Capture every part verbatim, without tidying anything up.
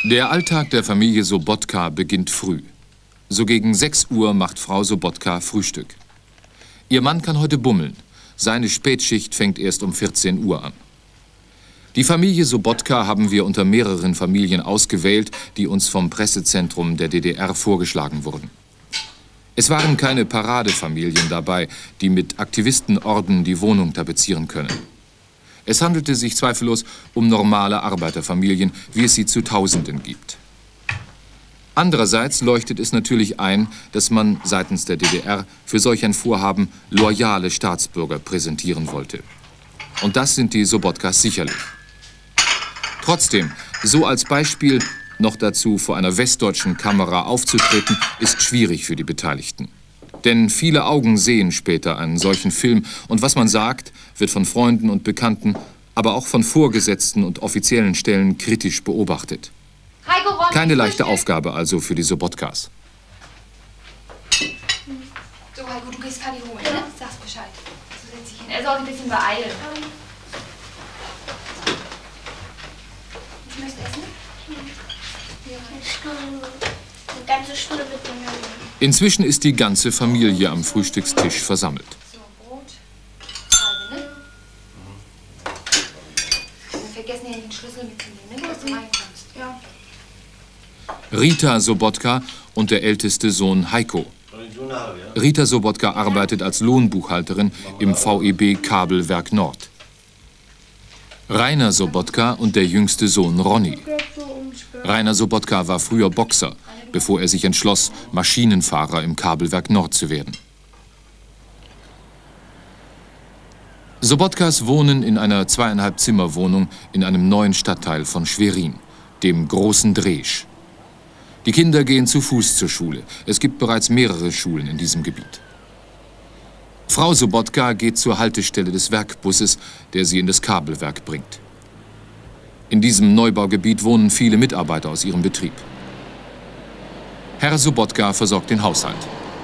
Der Alltag der Familie Sobotka beginnt früh. So gegen sechs Uhr macht Frau Sobotka Frühstück. Ihr Mann kann heute bummeln. Seine Spätschicht fängt erst um vierzehn Uhr an. Die Familie Sobotka haben wir unter mehreren Familien ausgewählt, die uns vom Pressezentrum der D D R vorgeschlagen wurden. Es waren keine Paradefamilien dabei, die mit Aktivistenorden die Wohnung tapezieren können. Es handelte sich zweifellos um normale Arbeiterfamilien, wie es sie zu Tausenden gibt. Andererseits leuchtet es natürlich ein, dass man seitens der D D R für solch ein Vorhaben loyale Staatsbürger präsentieren wollte. Und das sind die Sobotkas sicherlich. Trotzdem, so als Beispiel, noch dazu vor einer westdeutschen Kamera aufzutreten, ist schwierig für die Beteiligten. Denn viele Augen sehen später einen solchen Film und was man sagt, wird von Freunden und Bekannten, aber auch von Vorgesetzten und offiziellen Stellen kritisch beobachtet. Keine leichte Aufgabe also für die Sobotkas. So, Heiko, du gehst Kali holen, ne? Sag's Bescheid. So setz dich hin. Er soll ein bisschen beeilen. Ich möchte essen. Eine Stunde. Eine ganze Stunde wird man hören. Inzwischen ist die ganze Familie am Frühstückstisch versammelt. So, Brot. Halbe, ne? Wir vergessen ja den Schlüssel mitzunehmen, ne? Dass du reinkommst. Ja. Rita Sobotka und der älteste Sohn Heiko. Rita Sobotka arbeitet als Lohnbuchhalterin im V E B Kabelwerk Nord. Rainer Sobotka und der jüngste Sohn Ronny. Rainer Sobotka war früher Boxer, bevor er sich entschloss, Maschinenfahrer im Kabelwerk Nord zu werden. Sobotkas wohnen in einer zweieinhalb Zimmer Wohnung in einem neuen Stadtteil von Schwerin, dem Großen Dresch. Die Kinder gehen zu Fuß zur Schule. Es gibt bereits mehrere Schulen in diesem Gebiet. Frau Sobotka geht zur Haltestelle des Werkbusses, der sie in das Kabelwerk bringt. In diesem Neubaugebiet wohnen viele Mitarbeiter aus ihrem Betrieb. Herr Sobotka versorgt den Haushalt.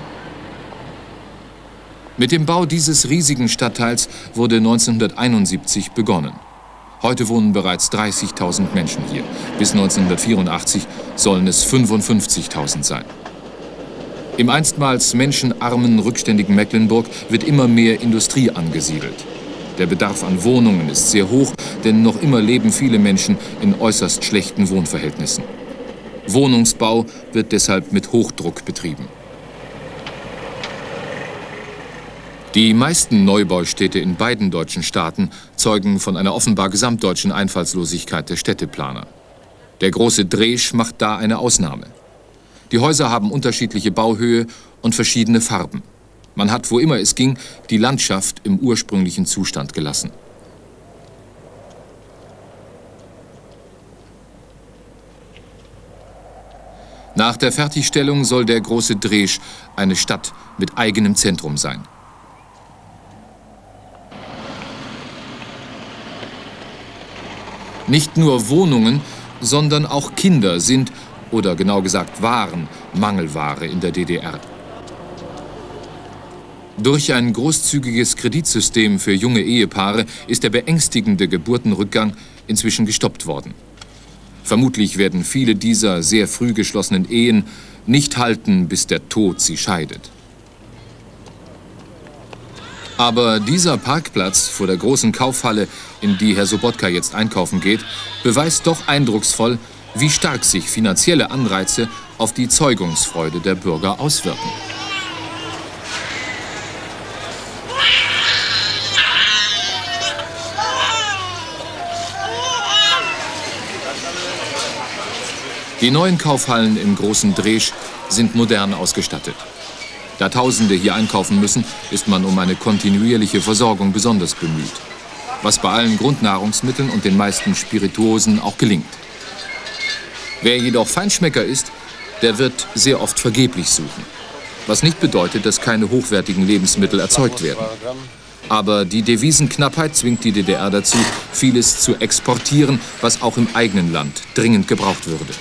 Mit dem Bau dieses riesigen Stadtteils wurde neunzehnhunderteinundsiebzig begonnen. Heute wohnen bereits dreißigtausend Menschen hier. Bis neunzehnhundertvierundachtzig sollen es fünfundfünfzigtausend sein. Im einstmals menschenarmen, rückständigen Mecklenburg wird immer mehr Industrie angesiedelt. Der Bedarf an Wohnungen ist sehr hoch, denn noch immer leben viele Menschen in äußerst schlechten Wohnverhältnissen. Wohnungsbau wird deshalb mit Hochdruck betrieben. Die meisten Neubaustädte in beiden deutschen Staaten zeugen von einer offenbar gesamtdeutschen Einfallslosigkeit der Städteplaner. Der Große Dresch macht da eine Ausnahme. Die Häuser haben unterschiedliche Bauhöhe und verschiedene Farben. Man hat, wo immer es ging, die Landschaft im ursprünglichen Zustand gelassen. Nach der Fertigstellung soll der Große Dresch eine Stadt mit eigenem Zentrum sein. Nicht nur Wohnungen, sondern auch Kinder sind, oder genau gesagt waren, Mangelware in der D D R. Durch ein großzügiges Kreditsystem für junge Ehepaare ist der beängstigende Geburtenrückgang inzwischen gestoppt worden. Vermutlich werden viele dieser sehr früh geschlossenen Ehen nicht halten, bis der Tod sie scheidet. Aber dieser Parkplatz vor der großen Kaufhalle, in die Herr Sobotka jetzt einkaufen geht, beweist doch eindrucksvoll, wie stark sich finanzielle Anreize auf die Zeugungsfreude der Bürger auswirken. Die neuen Kaufhallen im Großen Dresch sind modern ausgestattet. Da Tausende hier einkaufen müssen, ist man um eine kontinuierliche Versorgung besonders bemüht. Was bei allen Grundnahrungsmitteln und den meisten Spirituosen auch gelingt. Wer jedoch Feinschmecker ist, der wird sehr oft vergeblich suchen. Was nicht bedeutet, dass keine hochwertigen Lebensmittel erzeugt werden. Aber die Devisenknappheit zwingt die D D R dazu, vieles zu exportieren, was auch im eigenen Land dringend gebraucht würde.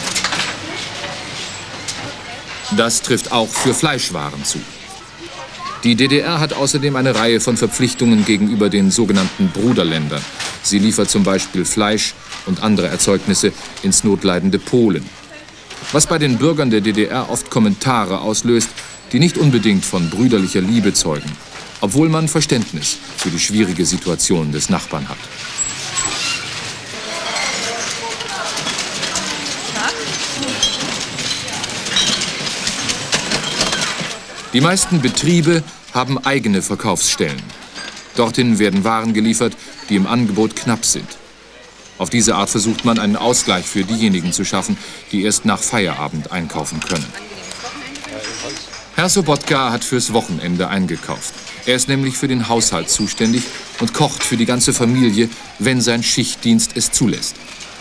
Das trifft auch für Fleischwaren zu. Die D D R hat außerdem eine Reihe von Verpflichtungen gegenüber den sogenannten Bruderländern. Sie liefert zum Beispiel Fleisch und andere Erzeugnisse ins notleidende Polen. Was bei den Bürgern der D D R oft Kommentare auslöst, die nicht unbedingt von brüderlicher Liebe zeugen, obwohl man Verständnis für die schwierige Situation des Nachbarn hat. Die meisten Betriebe haben eigene Verkaufsstellen. Dorthin werden Waren geliefert, die im Angebot knapp sind. Auf diese Art versucht man einen Ausgleich für diejenigen zu schaffen, die erst nach Feierabend einkaufen können. Herr Sobotka hat fürs Wochenende eingekauft. Er ist nämlich für den Haushalt zuständig und kocht für die ganze Familie, wenn sein Schichtdienst es zulässt.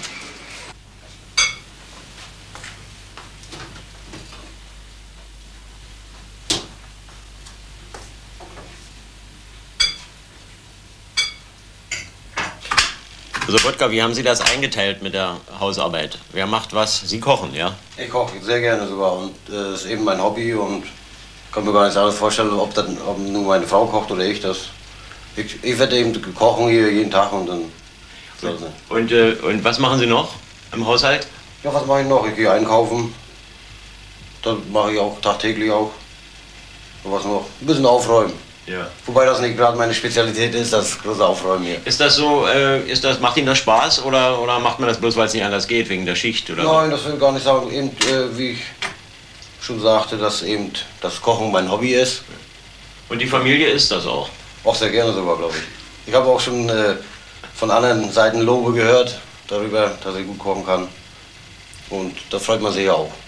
Sobotka, wie haben Sie das eingeteilt mit der Hausarbeit? Wer macht was? Sie kochen, ja? Ich koche sehr gerne sogar und das äh, ist eben mein Hobby und kann mir gar nichts anderes vorstellen, ob, das, ob nur meine Frau kocht oder ich das. Ich, ich werde eben kochen hier jeden Tag und dann soll es sein. Und, äh, und was machen Sie noch im Haushalt? Ja, was mache ich noch? Ich gehe einkaufen. Das mache ich auch tagtäglich auch. Und was noch? Ein bisschen aufräumen. Ja. Wobei das nicht gerade meine Spezialität ist, das große Aufräumen hier. Ist das so, äh, ist das, macht Ihnen das Spaß oder, oder macht man das bloß, weil es nicht anders geht, wegen der Schicht? Oder Nein, das will ich gar nicht sagen. Eben, äh, wie ich schon sagte, dass eben das Kochen mein Hobby ist. Und die Familie ist das auch? Auch sehr gerne sogar, glaube ich. Ich habe auch schon äh, von anderen Seiten Lobe gehört darüber, dass ich gut kochen kann. Und da freut man sich ja auch.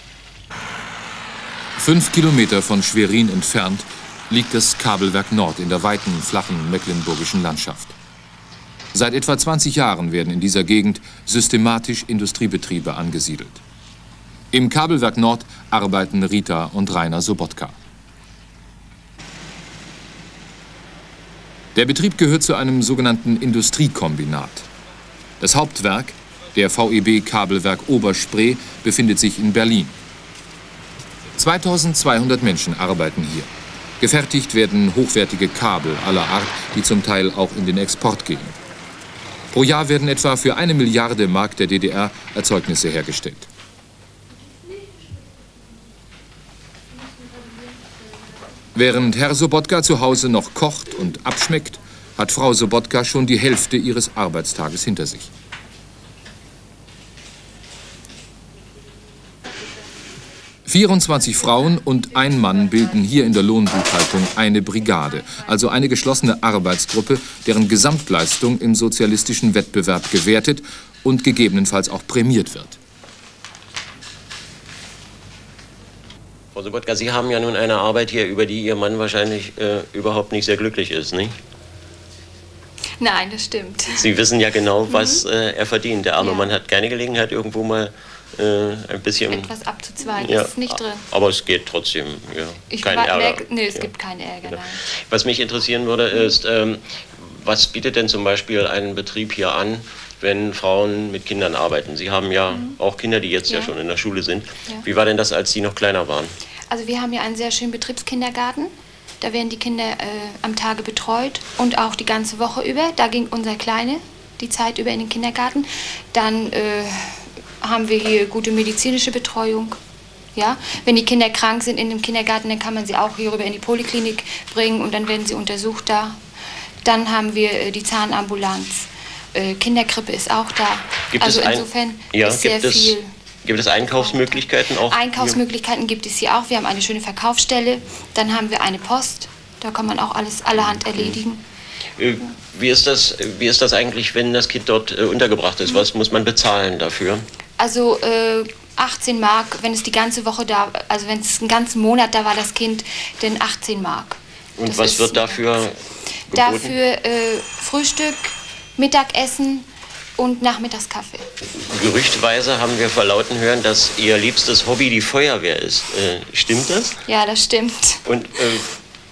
Fünf Kilometer von Schwerin entfernt liegt das Kabelwerk Nord in der weiten, flachen mecklenburgischen Landschaft. Seit etwa zwanzig Jahren werden in dieser Gegend systematisch Industriebetriebe angesiedelt. Im Kabelwerk Nord arbeiten Rita und Rainer Sobotka. Der Betrieb gehört zu einem sogenannten Industriekombinat. Das Hauptwerk, der V E B Kabelwerk Oberspree, befindet sich in Berlin. zweitausendzweihundert Menschen arbeiten hier. Gefertigt werden hochwertige Kabel aller Art, die zum Teil auch in den Export gehen. Pro Jahr werden etwa für eine Milliarde Mark der D D R Erzeugnisse hergestellt. Während Herr Sobotka zu Hause noch kocht und abschmeckt, hat Frau Sobotka schon die Hälfte ihres Arbeitstages hinter sich. vierundzwanzig Frauen und ein Mann bilden hier in der Lohnbuchhaltung eine Brigade, also eine geschlossene Arbeitsgruppe, deren Gesamtleistung im sozialistischen Wettbewerb gewertet und gegebenenfalls auch prämiert wird. Frau Sobotka, Sie haben ja nun eine Arbeit hier, über die Ihr Mann wahrscheinlich äh, überhaupt nicht sehr glücklich ist, nicht? Nein, das stimmt. Sie wissen ja genau, was äh, er verdient. Der arme Ja. Mann hat keine Gelegenheit, irgendwo mal äh, ein bisschen... Etwas abzuzweigen, Ja, das ist nicht drin. aber es geht trotzdem, ja. Ich Kein wa- Ärger. merk- nee, es Ja. gibt keine Ärger, nein. Was mich interessieren würde, ist, ähm, was bietet denn zum Beispiel ein Betrieb hier an, wenn Frauen mit Kindern arbeiten? Sie haben ja Mhm. auch Kinder, die jetzt ja. Ja. schon in der Schule sind. Ja. Wie war denn das, als Sie noch kleiner waren? Also wir haben ja einen sehr schönen Betriebskindergarten. Da werden die Kinder äh, am Tage betreut und auch die ganze Woche über. Da ging unser Kleine die Zeit über in den Kindergarten. Dann äh, haben wir hier gute medizinische Betreuung. Ja? Wenn die Kinder krank sind in dem Kindergarten, dann kann man sie auch hier rüber in die Poliklinik bringen und dann werden sie untersucht da. Dann haben wir äh, die Zahnambulanz. Äh, Kinderkrippe ist auch da. Gibt also es ein- insofern ja, ist sehr gibt es- viel. Gibt es Einkaufsmöglichkeiten auch? Einkaufsmöglichkeiten gibt es hier auch. Wir haben eine schöne Verkaufsstelle. Dann haben wir eine Post. Da kann man auch alles allerhand erledigen. Äh, Wie ist das, wie ist das eigentlich, wenn das Kind dort äh, untergebracht ist? Was muss man bezahlen dafür? Also äh, achtzehn Mark, wenn es die ganze Woche da, also wenn es einen ganzen Monat da war, das Kind, dann achtzehn Mark. Und Das was ist- wird dafür geboten? Dafür äh, Frühstück, Mittagessen und Nachmittagskaffee. Gerüchtweise haben wir verlauten hören, dass Ihr liebstes Hobby die Feuerwehr ist. Äh, stimmt das? Ja, das stimmt. Und äh,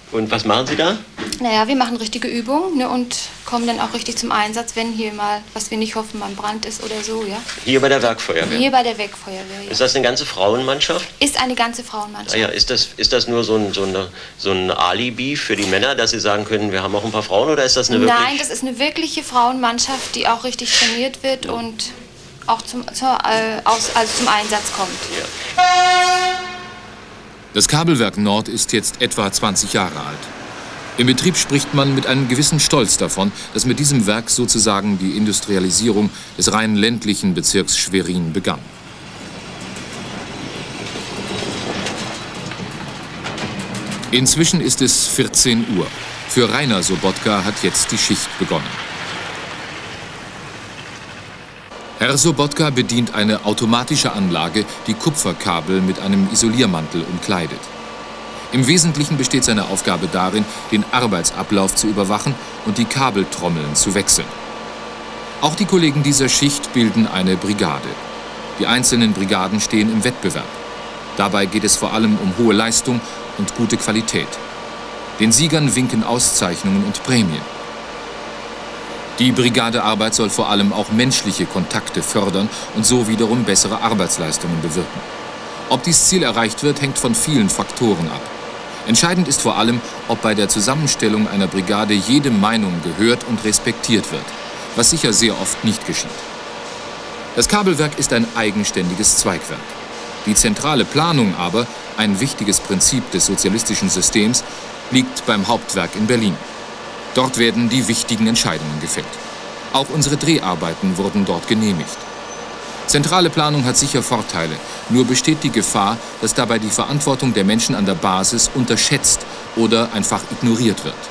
Und was machen Sie da? Naja, wir machen richtige Übungen, ne, und kommen dann auch richtig zum Einsatz, wenn hier mal, was wir nicht hoffen, mal ein Brand ist oder so, ja. Hier bei der Werkfeuerwehr? Hier bei der Werkfeuerwehr, ja. Ist das eine ganze Frauenmannschaft? Ist eine ganze Frauenmannschaft. Ah ja, ist das, ist das nur so ein, so, eine, so ein Alibi für die Männer, dass sie sagen können, wir haben auch ein paar Frauen, oder ist das eine wirklich... Nein, das ist eine wirkliche Frauenmannschaft, die auch richtig trainiert wird und auch zum, zur, äh, aus, also zum Einsatz kommt. Ja. Das Kabelwerk Nord ist jetzt etwa zwanzig Jahre alt. Im Betrieb spricht man mit einem gewissen Stolz davon, dass mit diesem Werk sozusagen die Industrialisierung des rein ländlichen Bezirks Schwerin begann. Inzwischen ist es vierzehn Uhr. Für Rainer Sobotka hat jetzt die Schicht begonnen. Herr Sobotka bedient eine automatische Anlage, die Kupferkabel mit einem Isoliermantel umkleidet. Im Wesentlichen besteht seine Aufgabe darin, den Arbeitsablauf zu überwachen und die Kabeltrommeln zu wechseln. Auch die Kollegen dieser Schicht bilden eine Brigade. Die einzelnen Brigaden stehen im Wettbewerb. Dabei geht es vor allem um hohe Leistung und gute Qualität. Den Siegern winken Auszeichnungen und Prämien. Die Brigadearbeit soll vor allem auch menschliche Kontakte fördern und so wiederum bessere Arbeitsleistungen bewirken. Ob dies Ziel erreicht wird, hängt von vielen Faktoren ab. Entscheidend ist vor allem, ob bei der Zusammenstellung einer Brigade jede Meinung gehört und respektiert wird, was sicher sehr oft nicht geschieht. Das Kabelwerk ist ein eigenständiges Zweigwerk. Die zentrale Planung aber, ein wichtiges Prinzip des sozialistischen Systems, liegt beim Hauptwerk in Berlin. Dort werden die wichtigen Entscheidungen gefällt. Auch unsere Dreharbeiten wurden dort genehmigt. Zentrale Planung hat sicher Vorteile, nur besteht die Gefahr, dass dabei die Verantwortung der Menschen an der Basis unterschätzt oder einfach ignoriert wird.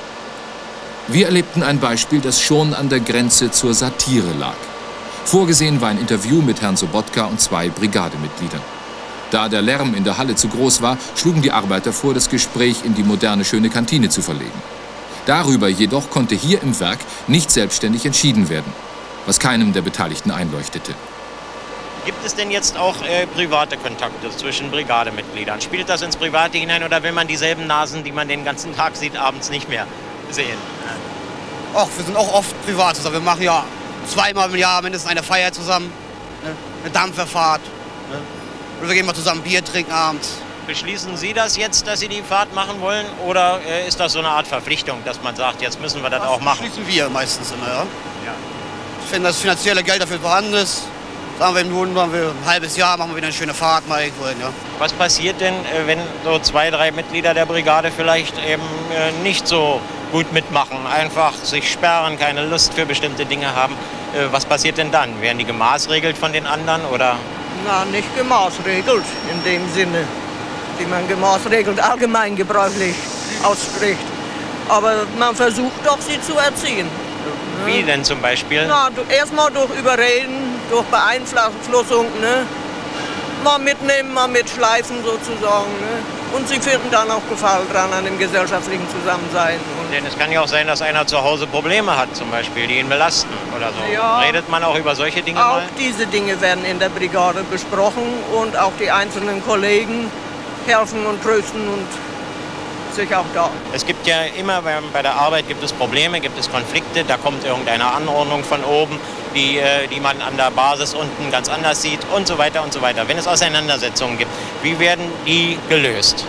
Wir erlebten ein Beispiel, das schon an der Grenze zur Satire lag. Vorgesehen war ein Interview mit Herrn Sobotka und zwei Brigademitgliedern. Da der Lärm in der Halle zu groß war, schlugen die Arbeiter vor, das Gespräch in die moderne schöne Kantine zu verlegen. Darüber jedoch konnte hier im Werk nicht selbstständig entschieden werden, was keinem der Beteiligten einleuchtete. Gibt es denn jetzt auch äh, private Kontakte zwischen Brigademitgliedern? Spielt das ins Private hinein oder will man dieselben Nasen, die man den ganzen Tag sieht, abends nicht mehr sehen? Ach, wir sind auch oft privat zusammen. Wir machen ja zweimal im Jahr mindestens eine Feier zusammen, ne? Eine Dampferfahrt. Ne? Oder wir gehen mal zusammen Bier trinken abends. Beschließen Sie das jetzt, dass Sie die Fahrt machen wollen? Oder äh, ist das so eine Art Verpflichtung, dass man sagt, jetzt müssen wir das, das auch machen? Das beschließen wir meistens immer, ja. Ja. Wenn das finanzielle Geld dafür vorhanden ist, sagen wir, nun machen wir ein halbes Jahr, machen wir wieder eine schöne Fahrt mal irgendwo hin, ja. Was passiert denn, wenn so zwei, drei Mitglieder der Brigade vielleicht eben nicht so gut mitmachen, einfach sich sperren, keine Lust für bestimmte Dinge haben? Was passiert denn dann? Werden die gemaßregelt von den anderen, oder? Na, nicht gemaßregelt in dem Sinne, wie man gemaßregelt allgemeingebräuchlich ausspricht. Aber man versucht doch, sie zu erziehen. Wie denn zum Beispiel? Na, erstmal durch Überreden, durch Beeinflussung, ne? Mal mitnehmen, mal mitschleifen sozusagen. Ne? Und sie finden dann auch Gefallen dran an dem gesellschaftlichen Zusammensein. Und denn es kann ja auch sein, dass einer zu Hause Probleme hat, zum Beispiel, die ihn belasten oder so. Ja, redet man auch über solche Dinge auch mal? Auch diese Dinge werden in der Brigade besprochen und auch die einzelnen Kollegen helfen und trösten und sich auch da. Es gibt ja immer, bei der Arbeit gibt es Probleme, gibt es Konflikte, da kommt irgendeine Anordnung von oben, die, die man an der Basis unten ganz anders sieht und so weiter und so weiter. Wenn es Auseinandersetzungen gibt, wie werden die gelöst?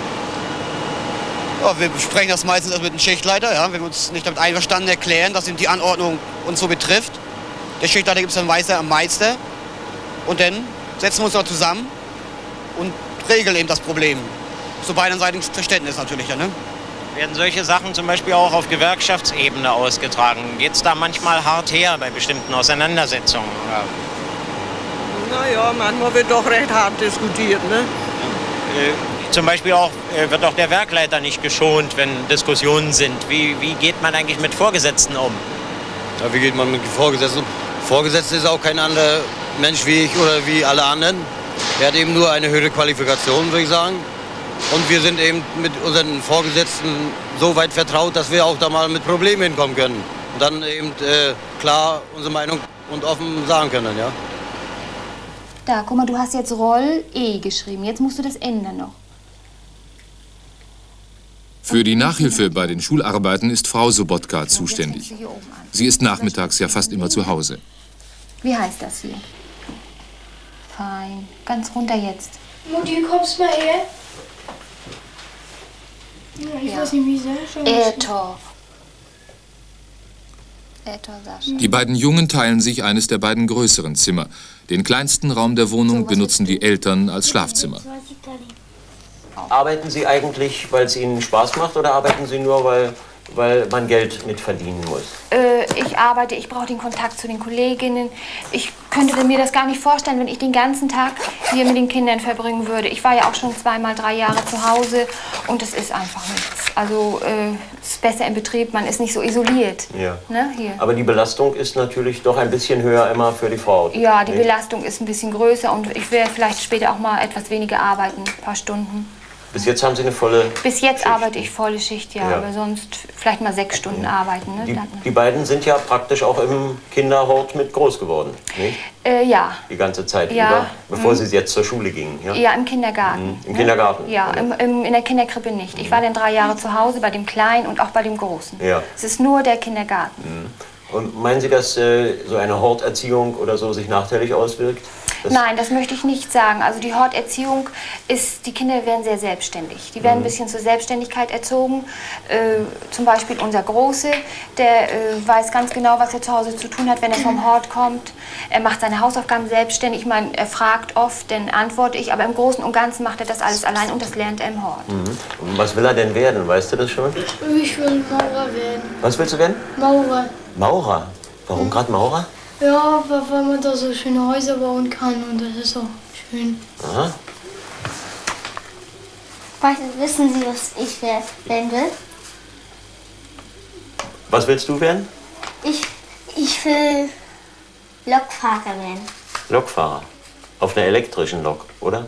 Ja, wir besprechen das meistens mit dem Schichtleiter, ja, wenn wir uns nicht damit einverstanden erklären, dass die Anordnung uns so betrifft. Der Schichtleiter gibt es dann weiter am Meister und dann setzen wir uns noch zusammen und regeln eben das Problem. Zu beiderseitigen Verständnis natürlich, ja, ne? Werden solche Sachen zum Beispiel auch auf Gewerkschaftsebene ausgetragen? Geht es da manchmal hart her bei bestimmten Auseinandersetzungen? Naja, manchmal wird doch recht hart diskutiert, ne? Äh, zum Beispiel auch, äh, wird auch der Werkleiter nicht geschont, wenn Diskussionen sind. Wie, wie geht man eigentlich mit Vorgesetzten um? Ja, wie geht man mit Vorgesetzten um? Vorgesetzter ist auch kein anderer Mensch wie ich oder wie alle anderen. Er hat eben nur eine höhere Qualifikation, würde ich sagen. Und wir sind eben mit unseren Vorgesetzten so weit vertraut, dass wir auch da mal mit Problemen hinkommen können. Und dann eben äh, klar unsere Meinung und offen sagen können, ja. Da, guck mal, du hast jetzt Roll E geschrieben. Jetzt musst du das ändern noch. Für die Nachhilfe bei den Schularbeiten ist Frau Sobotka zuständig. Sie ist nachmittags ja fast immer zu Hause. Wie heißt das hier? Fein. Ganz runter jetzt. Mutti, kommst mal her? Ja, ich Ja. weiß nicht, wie Sascha. Etor. Etor Sascha. Die beiden Jungen teilen sich eines der beiden größeren Zimmer. Den kleinsten Raum der Wohnung benutzen die Eltern als Schlafzimmer. Arbeiten Sie eigentlich, weil es Ihnen Spaß macht, oder arbeiten Sie nur, weil, weil man Geld mit verdienen muss? Äh, ich arbeite, ich brauche den Kontakt zu den Kolleginnen. Ich könnte mir das gar nicht vorstellen, wenn ich den ganzen Tag hier mit den Kindern verbringen würde. Ich war ja auch schon zweimal drei Jahre zu Hause und es ist einfach nichts. Also äh, es ist besser im Betrieb, man ist nicht so isoliert. Ja. Ne, hier. Aber die Belastung ist natürlich doch ein bisschen höher immer für die Frau. Ja, die nicht? Belastung ist ein bisschen größer und ich werde vielleicht später auch mal etwas weniger arbeiten, ein paar Stunden. Bis jetzt haben Sie eine volle... Bis jetzt Schicht. arbeite ich volle Schicht, ja, Ja. aber sonst vielleicht mal sechs Stunden arbeiten. Ne? Die, Dann, die beiden sind ja praktisch auch im Kinderhort mit groß geworden, nicht? äh, ja. Die ganze Zeit Ja. über, bevor Mhm. Sie jetzt zur Schule gingen. Ja, Ja, im Kindergarten. Mhm. Im Kindergarten? Ja, Oder? im, im, in der Kinderkrippe nicht. Ich war dann drei Jahre zu Hause bei dem Kleinen und auch bei dem Großen. Ja. Es ist nur der Kindergarten. Mhm. Und meinen Sie, dass äh, so eine Horterziehung oder so sich nachteilig auswirkt? Das Nein, das möchte ich nicht sagen. Also die Horterziehung ist, die Kinder werden sehr selbstständig. Die werden ein bisschen zur Selbstständigkeit erzogen. Äh, zum Beispiel unser Große, der äh, weiß ganz genau, was er zu Hause zu tun hat, wenn er vom Hort kommt. Er macht seine Hausaufgaben selbstständig. Ich meine, er fragt oft, dann antworte ich. Aber im Großen und Ganzen macht er das alles allein und das lernt er im Hort. Mhm. Und was will er denn werden? Weißt du das schon? Ich will Maurer werden. Was willst du werden? Maurer. Maurer. Warum gerade Maurer? Ja, weil weil man da so schöne Häuser bauen kann und das ist auch schön. Aha. Weiß- Wissen Sie, was ich wer- werden will? Was willst du werden? Ich, ich will Lokfahrer werden. Lokfahrer. Auf einer elektrischen Lok, oder?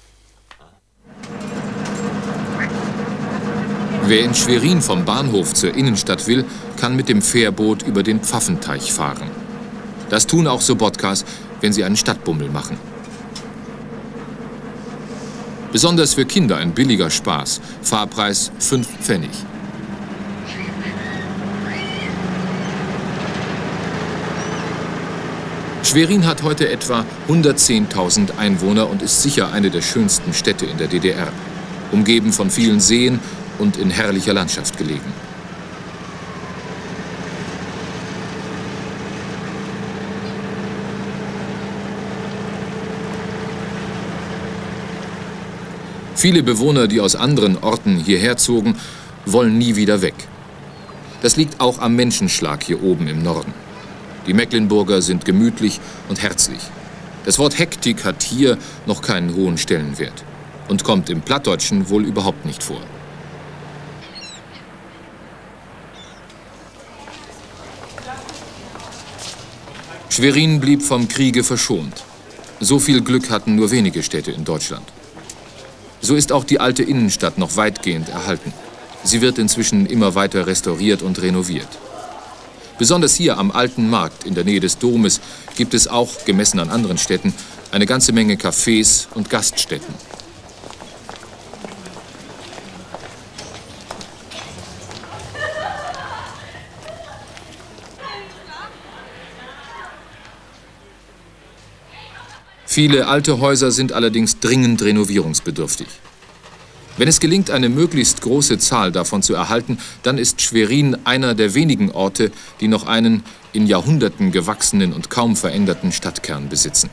Wer in Schwerin vom Bahnhof zur Innenstadt will, kann mit dem Fährboot über den Pfaffenteich fahren. Das tun auch Sobotkas, wenn sie einen Stadtbummel machen. Besonders für Kinder ein billiger Spaß. Fahrpreis fünf Pfennig. Schwerin hat heute etwa hundertzehntausend Einwohner und ist sicher eine der schönsten Städte in der D D R. Umgeben von vielen Seen und in herrlicher Landschaft gelegen. Viele Bewohner, die aus anderen Orten hierher zogen, wollen nie wieder weg. Das liegt auch am Menschenschlag hier oben im Norden. Die Mecklenburger sind gemütlich und herzlich. Das Wort Hektik hat hier noch keinen hohen Stellenwert und kommt im Plattdeutschen wohl überhaupt nicht vor. Schwerin blieb vom Kriege verschont. So viel Glück hatten nur wenige Städte in Deutschland. So ist auch die alte Innenstadt noch weitgehend erhalten. Sie wird inzwischen immer weiter restauriert und renoviert. Besonders hier am Alten Markt in der Nähe des Domes gibt es auch, gemessen an anderen Städten, eine ganze Menge Cafés und Gaststätten. Viele alte Häuser sind allerdings dringend renovierungsbedürftig. Wenn es gelingt, eine möglichst große Zahl davon zu erhalten, dann ist Schwerin einer der wenigen Orte, die noch einen in Jahrhunderten gewachsenen und kaum veränderten Stadtkern besitzen.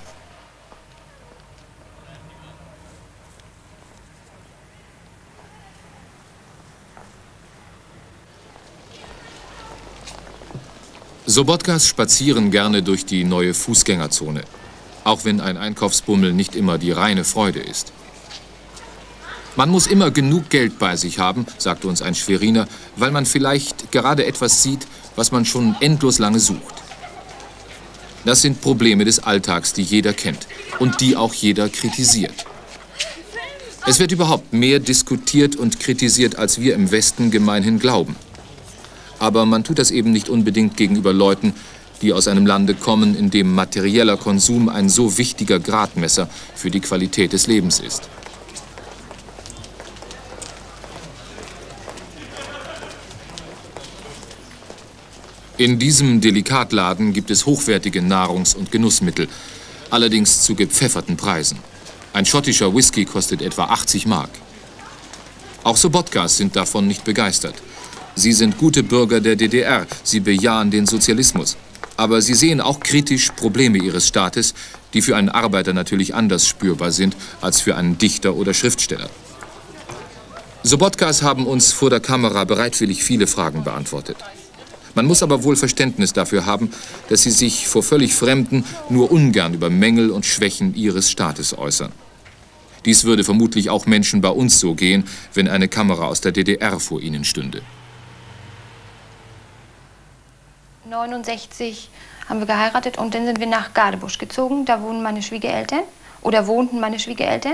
Sobotkas spazieren gerne durch die neue Fußgängerzone, auch wenn ein Einkaufsbummel nicht immer die reine Freude ist. Man muss immer genug Geld bei sich haben, sagte uns ein Schweriner, weil man vielleicht gerade etwas sieht, was man schon endlos lange sucht. Das sind Probleme des Alltags, die jeder kennt und die auch jeder kritisiert. Es wird überhaupt mehr diskutiert und kritisiert, als wir im Westen gemeinhin glauben. Aber man tut das eben nicht unbedingt gegenüber Leuten, die aus einem Lande kommen, in dem materieller Konsum ein so wichtiger Gradmesser für die Qualität des Lebens ist. In diesem Delikatladen gibt es hochwertige Nahrungs- und Genussmittel, allerdings zu gepfefferten Preisen. Ein schottischer Whisky kostet etwa achtzig Mark. Auch Sobotkas sind davon nicht begeistert. Sie sind gute Bürger der D D R, sie bejahen den Sozialismus. Aber sie sehen auch kritisch Probleme ihres Staates, die für einen Arbeiter natürlich anders spürbar sind als für einen Dichter oder Schriftsteller. Sobotkas haben uns vor der Kamera bereitwillig viele Fragen beantwortet. Man muss aber wohl Verständnis dafür haben, dass sie sich vor völlig Fremden nur ungern über Mängel und Schwächen ihres Staates äußern. Dies würde vermutlich auch Menschen bei uns so gehen, wenn eine Kamera aus der D D R vor ihnen stünde. neunundsechzig haben wir geheiratet und dann sind wir nach Gadebusch gezogen. Da wohnen meine Schwiegereltern oder wohnten meine Schwiegereltern.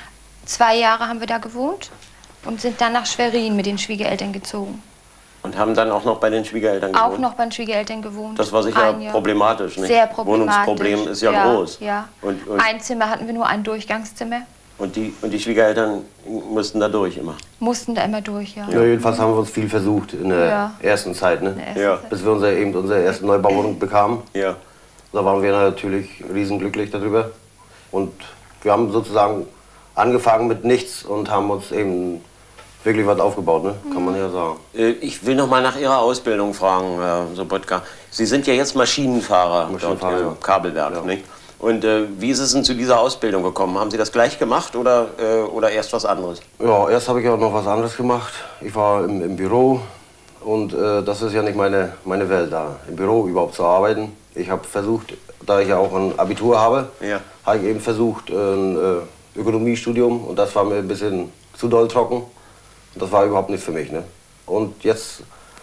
Zwei Jahre haben wir da gewohnt und sind dann nach Schwerin mit den Schwiegereltern gezogen. Und haben dann auch noch bei den Schwiegereltern gewohnt? Auch noch bei den Schwiegereltern gewohnt. Das war sicher problematisch, nicht? Sehr problematisch. Wohnungsproblem ist ja, ja groß. Ja. Und, und ein Zimmer hatten wir nur, ein Durchgangszimmer. Und die, und die Schwiegereltern mussten da durch immer? Mussten da immer durch, ja. Ja, jedenfalls haben wir uns viel versucht in der ja. ersten Zeit, ne? Ersten ja. Zeit. Bis wir unser, eben unsere erste Neubauwohnung bekamen. Ja. Da waren wir natürlich riesenglücklich darüber. Und wir haben sozusagen angefangen mit nichts und haben uns eben wirklich was aufgebaut, ne? Kann man ja sagen. Ich will noch mal nach Ihrer Ausbildung fragen, Herr Sobotka. Sie sind ja jetzt Maschinenfahrer, Maschinenfahrer dort im ja. Kabelwerk, ja. nicht? Und äh, wie ist es denn zu dieser Ausbildung gekommen? Haben Sie das gleich gemacht oder, äh, oder erst was anderes? Ja, erst habe ich auch noch was anderes gemacht. Ich war im, im Büro und äh, das ist ja nicht meine, meine Welt, da im Büro überhaupt zu arbeiten. Ich habe versucht, da ich ja auch ein Abitur habe, ja. habe ich eben versucht, ein äh, Ökonomiestudium, und das war mir ein bisschen zu doll trocken. Das war überhaupt nicht für mich, ne? Und jetzt,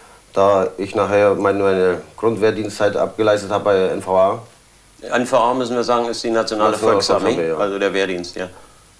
da ich nachher meine, meine Grundwehrdienstzeit abgeleistet habe bei N V A. N V A, müssen wir sagen, ist die Nationale Volksarmee, ja. Also der Wehrdienst, ja.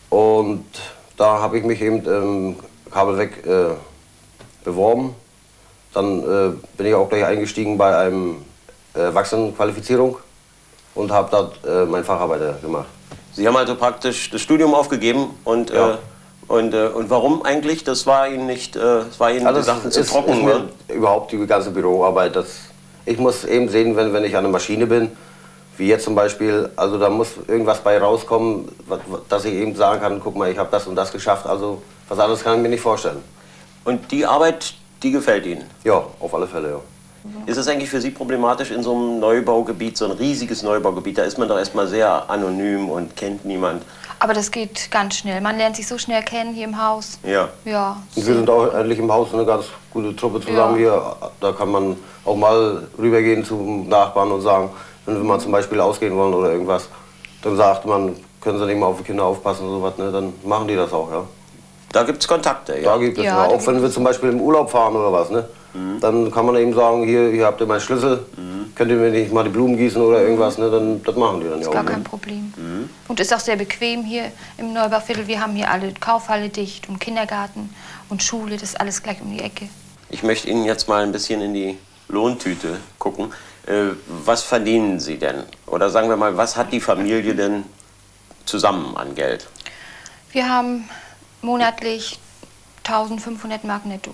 Und da habe ich mich eben im Kabelwerk äh, beworben. Dann äh, bin ich auch gleich eingestiegen bei einem äh, Erwachsenenqualifizierung und habe dort äh, meinen Facharbeiter gemacht. Sie haben also praktisch das Studium aufgegeben und... Ja. Äh, Und, äh, und warum eigentlich? Das war Ihnen nicht, äh, das war Ihnen also die Sachen zu ist, trocken, ist oder? Überhaupt die ganze Büroarbeit. Das, ich muss eben sehen, wenn, wenn ich an der Maschine bin, wie jetzt zum Beispiel, also da muss irgendwas bei rauskommen, dass ich eben sagen kann, guck mal, ich habe das und das geschafft, also was anderes kann ich mir nicht vorstellen. Und die Arbeit, die gefällt Ihnen? Ja, auf alle Fälle, ja. Ist es eigentlich für Sie problematisch in so einem Neubaugebiet, so ein riesiges Neubaugebiet, da ist man doch erstmal sehr anonym und kennt niemand? Aber das geht ganz schnell. Man lernt sich so schnell kennen hier im Haus. Ja. Ja. Und wir sind auch eigentlich im Haus eine ganz gute Truppe zusammen ja. hier. Da kann man auch mal rübergehen zum Nachbarn und sagen, wenn wir mal zum Beispiel ausgehen wollen oder irgendwas, dann sagt man, können Sie nicht mal auf die Kinder aufpassen oder sowas, ne? Dann machen die das auch, ja. Da gibt es Kontakte, ja? Da gibt es, ja, ja. Auch wenn wir zum Beispiel im Urlaub fahren oder was, ne? Mhm. Dann kann man eben sagen, hier, hier habt ihr meinen Schlüssel, mhm. könnt ihr mir nicht mal die Blumen gießen oder irgendwas, ne? Dann, das machen die dann ja auch. Ist gar ne? kein Problem. Mhm. Und ist auch sehr bequem hier im Neubauviertel. Wir haben hier alle Kaufhalle dicht und Kindergarten und Schule, das ist alles gleich um die Ecke. Ich möchte Ihnen jetzt mal ein bisschen in die Lohntüte gucken. Äh, was verdienen Sie denn? Oder sagen wir mal, was hat die Familie denn zusammen an Geld? Wir haben monatlich eintausendfünfhundert Mark netto.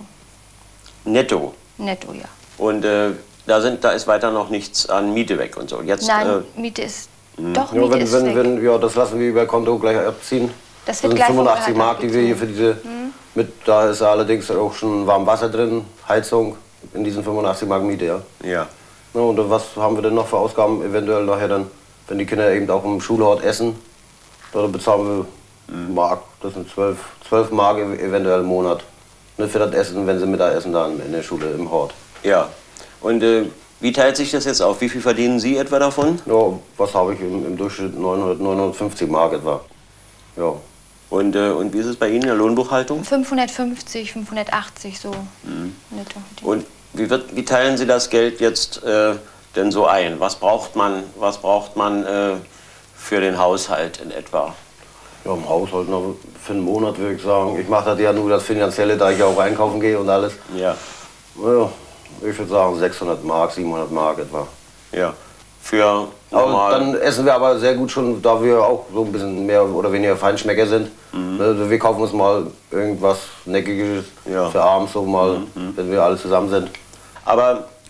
Netto? Netto, ja. Und äh, da, sind, da ist weiter noch nichts an Miete weg und so. Jetzt, Nein, äh, Miete ist, mh. doch, ja, Miete wenn, ist wenn, weg. Wenn, ja, das lassen wir über Konto gleich abziehen. Das Das wird sind gleich vom fünfundachtzig Gehalt Mark, die wir hier für diese, Mhm. mit, da ist allerdings auch schon warm Wasser drin, Heizung, in diesen fünfundachtzig Mark Miete, ja. Ja. Ja, und was haben wir denn noch für Ausgaben eventuell nachher dann, wenn die Kinder eben auch im Schulort essen, da bezahlen wir mhm. Mark, das sind zwölf, zwölf Mark eventuell im Monat. Ne, für das Essen, wenn sie Mittagessen da in der Schule im Hort. Ja. Und äh, wie teilt sich das jetzt auf? Wie viel verdienen Sie etwa davon? Ja, was habe ich im, im Durchschnitt? neunhundert, neunhundertfünfzig Mark etwa. Ja. Und, äh, und wie ist es bei Ihnen in der Lohnbuchhaltung? fünfhundertfünfzig, fünfhundertachtzig so Mhm. netto. Und wie, wird, wie teilen Sie das Geld jetzt äh, denn so ein? Was braucht man, was braucht man äh, für den Haushalt in etwa? Ja, im Haushalt noch für einen Monat würde ich sagen. Ich mache das ja nur das Finanzielle, da ich ja auch einkaufen gehe und alles. Ja. Ja, ich würde sagen sechshundert Mark, siebenhundert Mark etwa. Ja. Für normal. Dann essen wir aber sehr gut schon, da wir auch so ein bisschen mehr oder weniger Feinschmecker sind. Mhm. Also wir kaufen uns mal irgendwas Neckiges ja. für abends so mal, mhm. wenn wir alle zusammen sind. Aber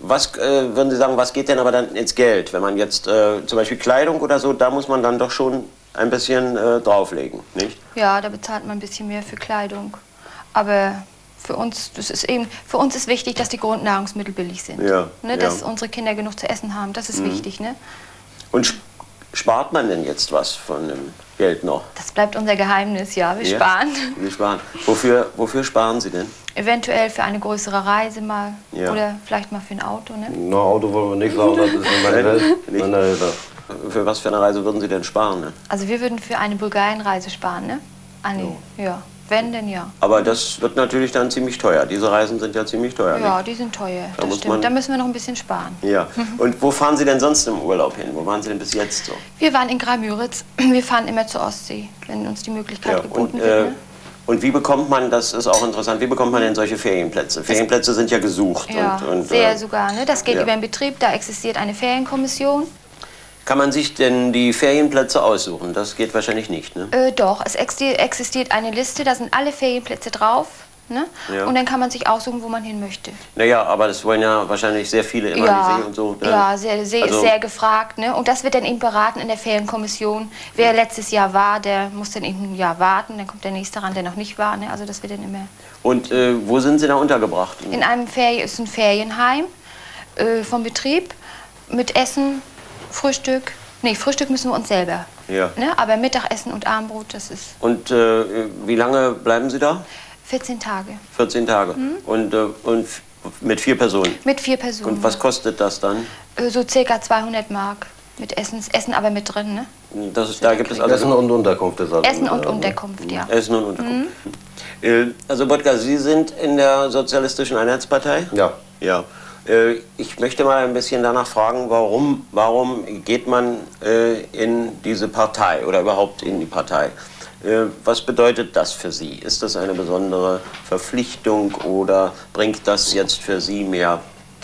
Was äh, würden Sie sagen, was geht denn aber dann ins Geld? Wenn man jetzt äh, zum Beispiel Kleidung oder so, da muss man dann doch schon ein bisschen äh, drauflegen, nicht? Ja, da bezahlt man ein bisschen mehr für Kleidung. Aber für uns, das ist eben, für uns ist wichtig, dass die Grundnahrungsmittel billig sind. Ja, Ne, dass ja. unsere Kinder genug zu essen haben, das ist Mhm. wichtig. Ne? Und spart man denn jetzt was von dem Geld noch? Das bleibt unser Geheimnis, ja, wir Ja? sparen. Wir sparen. Wofür, wofür sparen Sie denn? Eventuell für eine größere Reise mal Ja. oder vielleicht mal für ein Auto. Ne? Na, Auto wollen wir nicht sagen, das ist in meiner Welt. Nicht? Nein, nein, das- Für was für eine Reise würden Sie denn sparen? Ne? Also wir würden für eine Bulgarien-Reise sparen, ne? Eine, ja. Wenn denn ja. Aber das wird natürlich dann ziemlich teuer. Diese Reisen sind ja ziemlich teuer. Ja, nicht? die sind teuer, Da das muss stimmt. man- Da müssen wir noch ein bisschen sparen. Ja. Und wo fahren Sie denn sonst im Urlaub hin? Wo waren Sie denn bis jetzt so? Wir waren in Graal-Müritz. Wir fahren immer zur Ostsee, wenn uns die Möglichkeit Ja, geboten und, wird. äh, Ne? und wie bekommt man, das ist auch interessant, wie bekommt man denn solche Ferienplätze? Ferienplätze sind ja gesucht. Ja, und, und, sehr äh, sogar. Ne? Das geht ja. über den Betrieb, da existiert eine Ferienkommission. Kann man sich denn die Ferienplätze aussuchen? Das geht wahrscheinlich nicht, ne? Äh, doch, es exi- existiert eine Liste, da sind alle Ferienplätze drauf. Ne? Ja. Und dann kann man sich aussuchen, wo man hin möchte. Naja, aber das wollen ja wahrscheinlich sehr viele immer Ja, die See und so. ne? ja, sehr, sehr, Also- ist sehr gefragt. Ne? Und das wird dann eben beraten in der Ferienkommission. Wer letztes Jahr war, der muss dann eben ein Jahr warten. Dann kommt der nächste ran, der noch nicht war. Ne? Also das wird dann immer... Und äh, wo sind Sie da untergebracht? In einem Ferien, ist ein Ferienheim äh, vom Betrieb mit Essen, Frühstück. Nee, Frühstück müssen wir uns selber. Ja. Ne? Aber Mittagessen und Abendbrot, das ist Und äh, wie lange bleiben Sie da? vierzehn Tage. vierzehn Tage. Mhm. Und, äh, und f- mit vier Personen. Mit vier Personen. Und was kostet das dann? Äh, so circa zweihundert Mark. Mit Essen, Essen aber mit drin, ne? Das ist, da gibt es also Essen und Unterkunft ist also. Essen und Unterkunft, ja. Essen und Unterkunft. Äh, Also Botka, Sie sind in der Sozialistischen Einheitspartei? Ja. Ja. Äh, Ich möchte mal ein bisschen danach fragen, warum, warum geht man äh, in diese Partei oder überhaupt in die Partei? Äh, Was bedeutet das für Sie? Ist das eine besondere Verpflichtung oder bringt das jetzt für Sie mehr,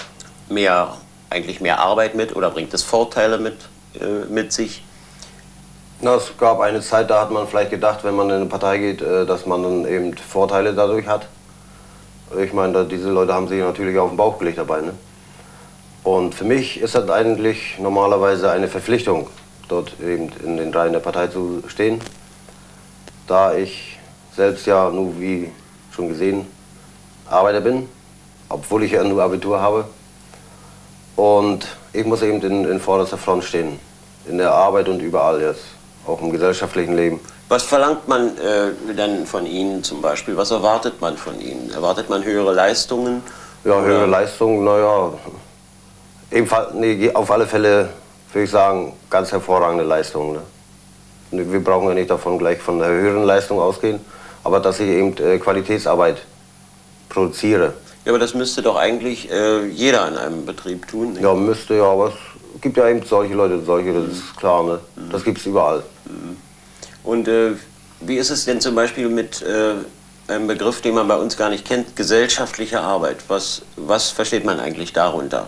mehr, eigentlich mehr Arbeit mit oder bringt es Vorteile mit, äh, mit sich? Na, es gab eine Zeit, da hat man vielleicht gedacht, wenn man in eine Partei geht, äh, dass man dann eben Vorteile dadurch hat. Ich meine, da- diese Leute haben sich natürlich auf den Bauch gelegt dabei. Ne? Und für mich ist das eigentlich normalerweise eine Verpflichtung, dort eben in den Reihen der Partei zu stehen. Da ich selbst ja nur, wie schon gesehen, Arbeiter bin, obwohl ich ja nur Abitur habe. Und ich muss eben in, in vorderster Front stehen, in der Arbeit und überall jetzt, auch im gesellschaftlichen Leben. Was verlangt man äh, denn von Ihnen zum Beispiel? Was erwartet man von Ihnen? Erwartet man höhere Leistungen? Ja, höhere Oder- Leistung, naja, ebenfalls, nee, auf alle Fälle würde ich sagen, ganz hervorragende Leistung. Ne? Wir brauchen ja nicht davon gleich von der höheren Leistung ausgehen, aber dass ich eben äh, Qualitätsarbeit produziere. Ja, aber das müsste doch eigentlich äh, jeder in einem Betrieb tun. Nicht? Ja, müsste ja, aber es gibt ja eben solche Leute, solche, das ist klar, ne? Das gibt es überall. Und äh, wie ist es denn zum Beispiel mit äh, einem Begriff, den man bei uns gar nicht kennt, gesellschaftliche Arbeit? Was, was versteht man eigentlich darunter?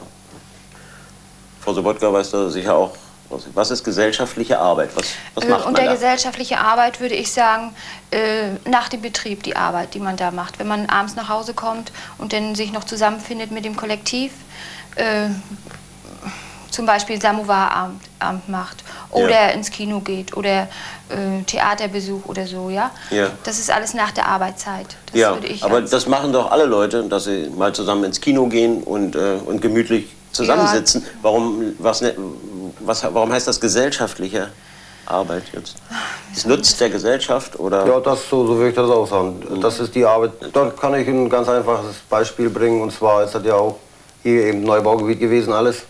Frau Sobotka weiß da sicher auch, was, was ist gesellschaftliche Arbeit? Was, was Äh, macht man unter da? gesellschaftliche Arbeit würde ich sagen, äh, nach dem Betrieb die Arbeit, die man da macht. Wenn man abends nach Hause kommt und dann sich noch zusammenfindet mit dem Kollektiv, äh, zum Beispiel Samovarabend Abend macht oder Ja. ins Kino geht oder äh, Theaterbesuch oder so, ja? Ja. Das ist alles nach der Arbeitszeit. Das Ja, würde ich aber als- das machen doch alle Leute, dass sie mal zusammen ins Kino gehen und, äh, und gemütlich zusammensitzen. Warum, was, ne- was, warum heißt das gesellschaftliche Arbeit jetzt? Es nutzt der Gesellschaft oder? Ja, das, so, so würde ich das auch sagen. Das ist die Arbeit. Dort kann ich Ihnen ein ganz einfaches Beispiel bringen. Und zwar ist das ja auch hier eben Neubaugebiet gewesen alles.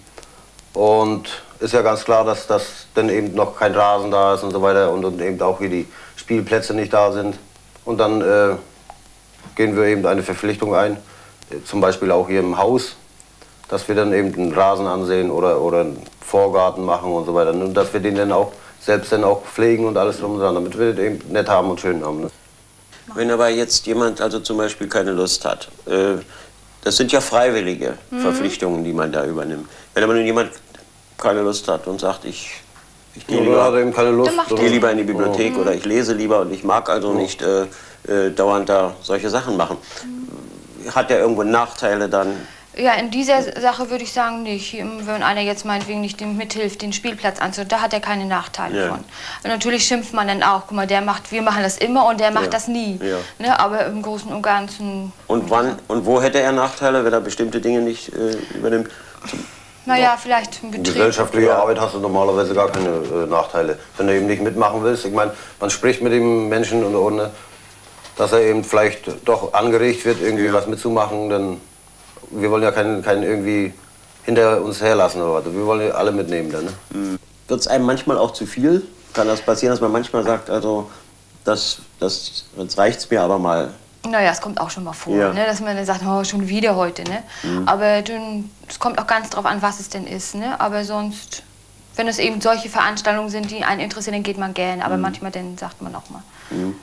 Und ist ja ganz klar, dass das dann eben noch kein Rasen da ist und so weiter. Und, und eben auch hier die Spielplätze nicht da sind. Und dann äh, gehen wir eben eine Verpflichtung ein. äh, Zum Beispiel auch hier im Haus. Dass wir dann eben einen Rasen ansehen oder, oder einen Vorgarten machen und so weiter. Und dass wir den dann auch selbst dann auch pflegen und alles drum und dran, damit wir den eben nett haben und schön haben. Ne? Wenn aber jetzt jemand also zum Beispiel keine Lust hat, äh, das sind ja freiwillige Mhm. Verpflichtungen, die man da übernimmt. Wenn aber nun jemand keine Lust hat und sagt, ich, ich gehe Oder lieber, hat er eben keine Lust. Dann macht ich er gehe es. lieber in die Bibliothek Mhm. oder ich lese lieber und ich mag also nicht äh, äh, dauernd da solche Sachen machen. Hat der irgendwo Nachteile dann? Ja, in dieser Sache würde ich sagen nicht. Wenn einer jetzt meinetwegen nicht mithilft, den Spielplatz anzunehmen, da hat er keine Nachteile ja. von. Und natürlich schimpft man dann auch, guck mal, der macht, wir machen das immer und der macht ja. das nie. Ja. Ne, aber im Großen und Ganzen... Und wann und wo hätte er Nachteile, wenn er bestimmte Dinge nicht äh, übernimmt? Naja, vielleicht ein Betrieb. Gesellschaftliche ja. Arbeit hast du normalerweise gar keine äh, Nachteile. Wenn du eben nicht mitmachen willst, ich meine, man spricht mit dem Menschen und ohne, dass er eben vielleicht doch angeregt wird, irgendwie ja. was mitzumachen, dann... Wir wollen ja keinen, keinen irgendwie hinter uns herlassen oder was. Wir wollen ja alle mitnehmen dann. Ne? Mhm. Wird es einem manchmal auch zu viel? Kann das passieren, dass man manchmal sagt, also das, das, jetzt reicht's mir aber mal? Naja, es kommt auch schon mal vor, ja. ne, dass man dann sagt, oh, schon wieder heute. Ne? Mhm. Aber dann, es kommt auch ganz drauf an, was es denn ist. Ne? Aber sonst, wenn es eben solche Veranstaltungen sind, die einen interessieren, dann geht man gerne. Aber mhm. manchmal dann sagt man auch mal. Mhm.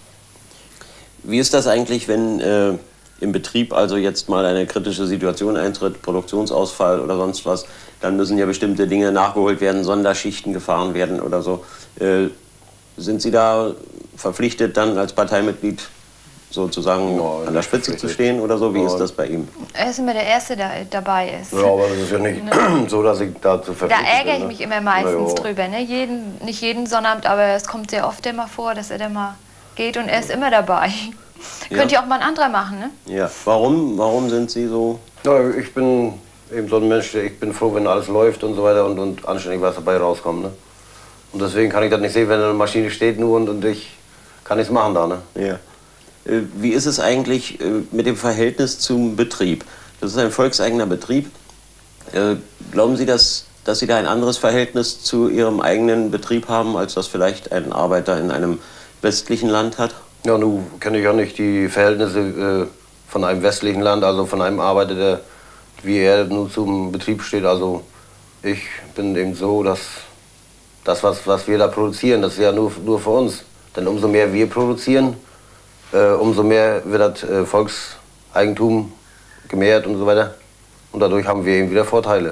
Wie ist das eigentlich, wenn... Äh, im Betrieb also jetzt mal eine kritische Situation eintritt, Produktionsausfall oder sonst was, dann müssen ja bestimmte Dinge nachgeholt werden, Sonderschichten gefahren werden oder so. Äh, sind Sie da verpflichtet, dann als Parteimitglied sozusagen no, an der Spitze zu stehen oder so? Wie no. ist das bei ihm? Er ist immer der Erste, der dabei ist. Ja, aber es ist ja nicht ne? so, dass ich dazu verpflichtet bin. Da ärgere ich ne? mich immer meistens ja. drüber. Ne? Jeden, nicht jeden Sonnabend, aber es kommt sehr oft immer vor, dass er da mal geht und er ist immer dabei. Ja. Könnt ihr auch mal ein anderer machen, ne? Ja. Warum, warum sind Sie so? Ja, ich bin eben so ein Mensch, ich bin froh, wenn alles läuft und so weiter und, und anständig was dabei rauskommt, ne? Und deswegen kann ich das nicht sehen, wenn eine Maschine steht nur und, und ich kann nichts machen da, ne? Ja. Äh, wie ist es eigentlich äh, mit dem Verhältnis zum Betrieb? Das ist ein volkseigener Betrieb. Äh, glauben Sie, dass, dass Sie da ein anderes Verhältnis zu Ihrem eigenen Betrieb haben, als das vielleicht ein Arbeiter in einem westlichen Land hat? Ja, nun kenne ich ja nicht die Verhältnisse äh, von einem westlichen Land, also von einem Arbeiter, der wie er nun zum Betrieb steht. Also ich bin eben so, dass das, was, was wir da produzieren, das ist ja nur, nur für uns. Denn umso mehr wir produzieren, äh, umso mehr wird das äh, Volkseigentum gemehrt und so weiter. Und dadurch haben wir eben wieder Vorteile.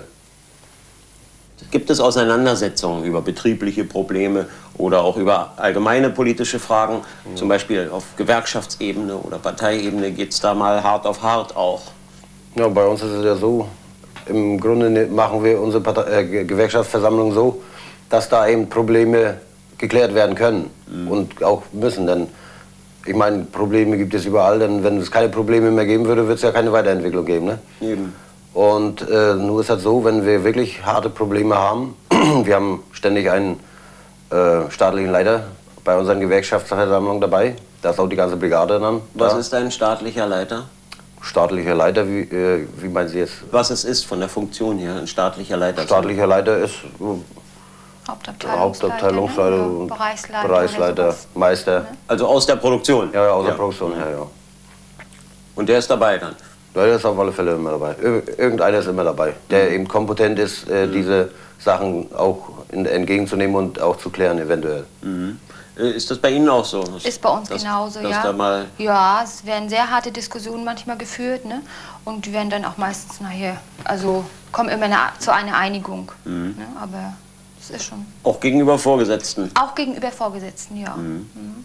Gibt es Auseinandersetzungen über betriebliche Probleme oder auch über allgemeine politische Fragen? Mhm. Zum Beispiel auf Gewerkschaftsebene oder Parteiebene geht es da mal hart auf hart auch? Ja, bei uns ist es ja so, im Grunde machen wir unsere Partei äh, Gewerkschaftsversammlung so, dass da eben Probleme geklärt werden können mhm. und auch müssen. Denn ich meine, Probleme gibt es überall, denn wenn es keine Probleme mehr geben würde, würde es ja keine Weiterentwicklung geben. Ne? Eben. Und äh, nur ist das so, wenn wir wirklich harte Probleme haben, wir haben ständig einen äh, staatlichen Leiter bei unseren Gewerkschaftsversammlungen dabei, da ist auch die ganze Brigade dann. Was da. ist ein staatlicher Leiter? Staatlicher Leiter, wie, äh, wie meinen Sie jetzt? Was es ist von der Funktion her, ein staatlicher Leiter? Staatlicher Leiter ist äh, Hauptabteilungsleiter, Hauptabteilungsleiter ne? und Bereichsleiter, Bereichsleiter Meister. Also aus der Produktion? Ja, ja aus ja. der Produktion her, ja. Und der ist dabei dann? Ja, der ist auf alle Fälle immer dabei. Ir irgendeiner ist immer dabei, der eben kompetent ist, äh, mhm. diese Sachen auch in, entgegenzunehmen und auch zu klären eventuell. Mhm. Ist das bei Ihnen auch so? Ist bei uns dass, genauso, dass ja. Da mal ja, es werden sehr harte Diskussionen manchmal geführt, ne? Und die werden dann auch meistens nachher, also kommen immer eine, zu einer Einigung. Mhm. Ne? Aber es ist schon... Auch gegenüber Vorgesetzten? Auch gegenüber Vorgesetzten, ja. Mhm. Mhm.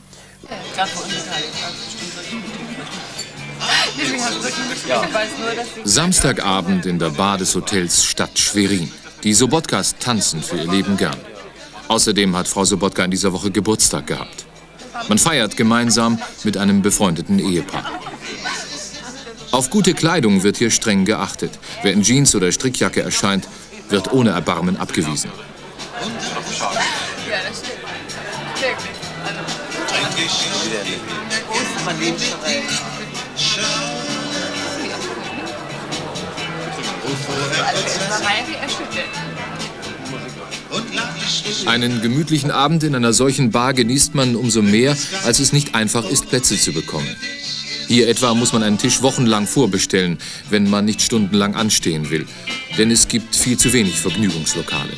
Samstagabend in der Bar des Hotels Stadt Schwerin. Die Sobotkas tanzen für ihr Leben gern. Außerdem hat Frau Sobotka in dieser Woche Geburtstag gehabt. Man feiert gemeinsam mit einem befreundeten Ehepaar. Auf gute Kleidung wird hier streng geachtet. Wer in Jeans oder Strickjacke erscheint, wird ohne Erbarmen abgewiesen. Einen gemütlichen Abend in einer solchen Bar genießt man umso mehr, als es nicht einfach ist, Plätze zu bekommen. Hier etwa muss man einen Tisch wochenlang vorbestellen, wenn man nicht stundenlang anstehen will. Denn es gibt viel zu wenig Vergnügungslokale.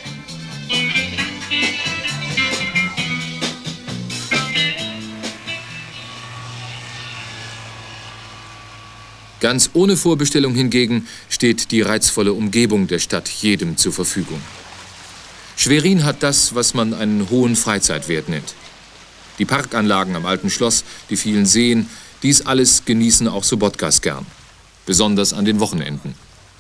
Ganz ohne Vorbestellung hingegen steht die reizvolle Umgebung der Stadt jedem zur Verfügung. Schwerin hat das, was man einen hohen Freizeitwert nennt. Die Parkanlagen am Alten Schloss, die vielen Seen, dies alles genießen auch Sobotkas gern. besonders an den Wochenenden.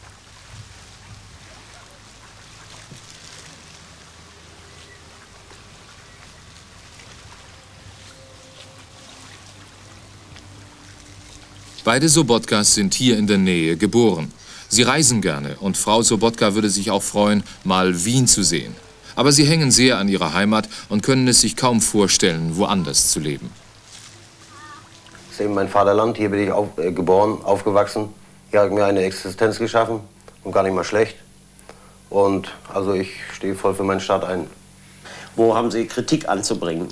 Beide Sobotkas sind hier in der Nähe geboren. Sie reisen gerne und Frau Sobotka würde sich auch freuen, mal Wien zu sehen. Aber sie hängen sehr an ihrer Heimat und können es sich kaum vorstellen, woanders zu leben. Das ist eben mein Vaterland, hier bin ich auf, äh, geboren, aufgewachsen. Hier habe ich mir eine Existenz geschaffen und gar nicht mal schlecht. Und also ich stehe voll für meinen Staat ein. Wo haben Sie Kritik anzubringen?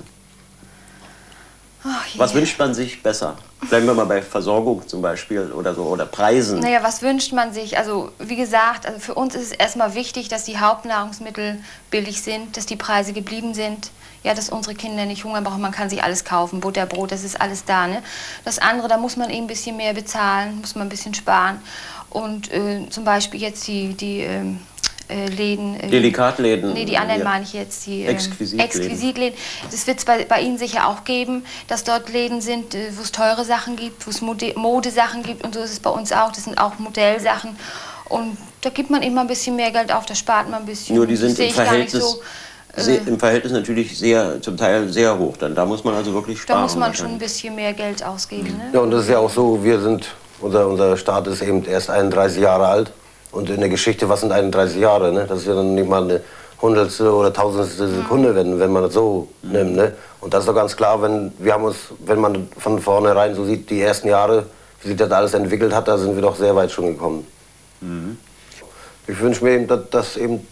Was wünscht man sich besser? Bleiben wir mal bei Versorgung zum Beispiel oder so, oder Preisen. Naja, was wünscht man sich? Also wie gesagt, also für uns ist es erstmal wichtig, dass die Hauptnahrungsmittel billig sind, dass die Preise geblieben sind. Ja, dass unsere Kinder nicht Hunger brauchen, man kann sich alles kaufen, Butter, Brot, das ist alles da. Ne? Das andere, da muss man eben ein bisschen mehr bezahlen, muss man ein bisschen sparen. Und äh, zum Beispiel jetzt die, die ähm, äh, Läden. Äh, Delikatläden. Nee, die anderen ja. meine ich jetzt, die äh, Exquisitläden. Exquisitläden. Das wird es bei, bei Ihnen sicher auch geben, dass dort Läden sind, äh, wo es teure Sachen gibt, wo es Mode, Modesachen gibt und so ist es bei uns auch. Das sind auch Modellsachen. Und da gibt man immer ein bisschen mehr Geld auf, da spart man ein bisschen. Nur die sind im ich gar nicht Verhältnis, so, sehr, im Verhältnis natürlich sehr, zum Teil sehr hoch. Dann, da muss man also wirklich sparen. Da muss man schon ein bisschen mehr Geld ausgeben. Ne? Ja, und das ist ja auch so, wir sind, unser, unser Staat ist eben erst einunddreißig Jahre alt. Und in der Geschichte, was sind einunddreißig Jahre? Ne? Das ist ja dann nicht mal eine Hundertstel oder Tausendstel Sekunde, wenn, wenn man das so mhm. nimmt. Ne? Und das ist doch ganz klar, wenn, wir haben uns, wenn man von vornherein so sieht, die ersten Jahre, wie sich das alles entwickelt hat, da sind wir doch sehr weit schon gekommen. Mhm. Ich wünsche mir eben, dass, dass eben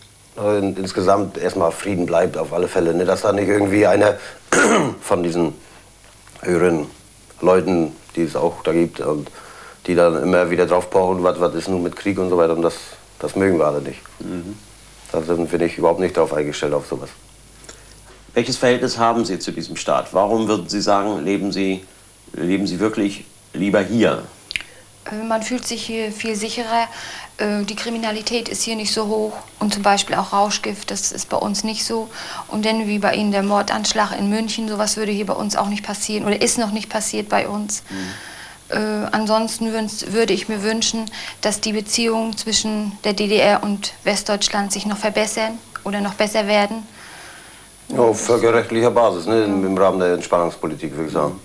in, insgesamt erstmal Frieden bleibt, auf alle Fälle. Ne? Dass da nicht irgendwie einer von diesen höheren Leuten, die es auch da gibt, und die dann immer wieder drauf pochen, was, was ist nun mit Krieg und so weiter. Und das, das mögen wir alle nicht. Mhm. Da sind wir nicht, überhaupt nicht drauf eingestellt, auf sowas. Welches Verhältnis haben Sie zu diesem Staat? Warum würden Sie sagen, leben Sie, leben Sie wirklich lieber hier? Man fühlt sich hier viel sicherer. Die Kriminalität ist hier nicht so hoch. Und zum Beispiel auch Rauschgift, das ist bei uns nicht so. Und dann wie bei Ihnen der Mordanschlag in München, sowas würde hier bei uns auch nicht passieren oder ist noch nicht passiert bei uns. Mhm. Äh, ansonsten würde ich mir wünschen, dass die Beziehungen zwischen der D D R und Westdeutschland sich noch verbessern oder noch besser werden. Ja, auf völkerrechtlicher Basis, ne? Im, im Rahmen der Entspannungspolitik, würde ich sagen.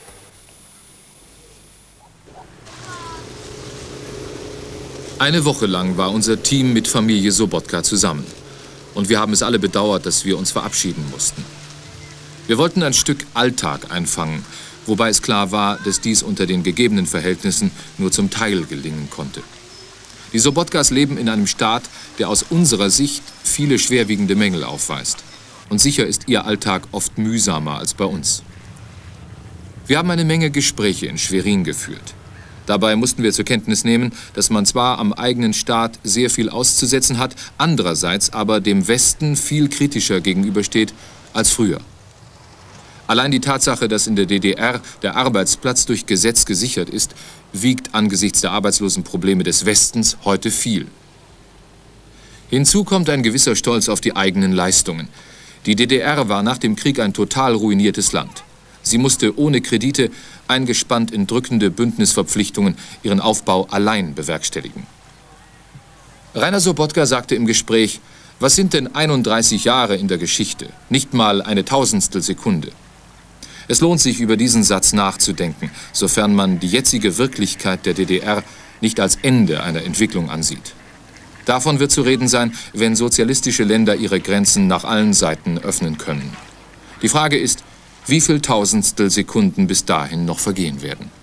Eine Woche lang war unser Team mit Familie Sobotka zusammen. Und wir haben es alle bedauert, dass wir uns verabschieden mussten. Wir wollten ein Stück Alltag einfangen, wobei es klar war, dass dies unter den gegebenen Verhältnissen nur zum Teil gelingen konnte. Die Sobotkas leben in einem Staat, der aus unserer Sicht viele schwerwiegende Mängel aufweist. Und sicher ist ihr Alltag oft mühsamer als bei uns. Wir haben eine Menge Gespräche in Schwerin geführt. Dabei mussten wir zur Kenntnis nehmen, dass man zwar am eigenen Staat sehr viel auszusetzen hat, andererseits aber dem Westen viel kritischer gegenübersteht als früher. Allein die Tatsache, dass in der D D R der Arbeitsplatz durch Gesetz gesichert ist, wiegt angesichts der Arbeitslosenprobleme des Westens heute viel. Hinzu kommt ein gewisser Stolz auf die eigenen Leistungen. Die D D R war nach dem Krieg ein total ruiniertes Land. Sie musste ohne Kredite, eingespannt in drückende Bündnisverpflichtungen, ihren Aufbau allein bewerkstelligen. Rainer Sobotka sagte im Gespräch, was sind denn einunddreißig Jahre in der Geschichte? Nicht mal eine Tausendstel Sekunde. Es lohnt sich, über diesen Satz nachzudenken, sofern man die jetzige Wirklichkeit der D D R nicht als Ende einer Entwicklung ansieht. Davon wird zu reden sein, wenn sozialistische Länder ihre Grenzen nach allen Seiten öffnen können. Die Frage ist, wie viel Tausendstel Sekunden bis dahin noch vergehen werden.